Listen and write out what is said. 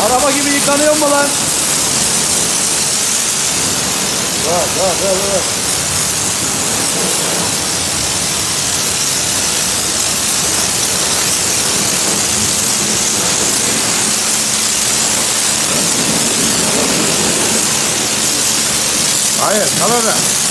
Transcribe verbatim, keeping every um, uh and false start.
Araba gibi yıkanıyor mu lan? Bak bak bak bak. Hayır, kal orada.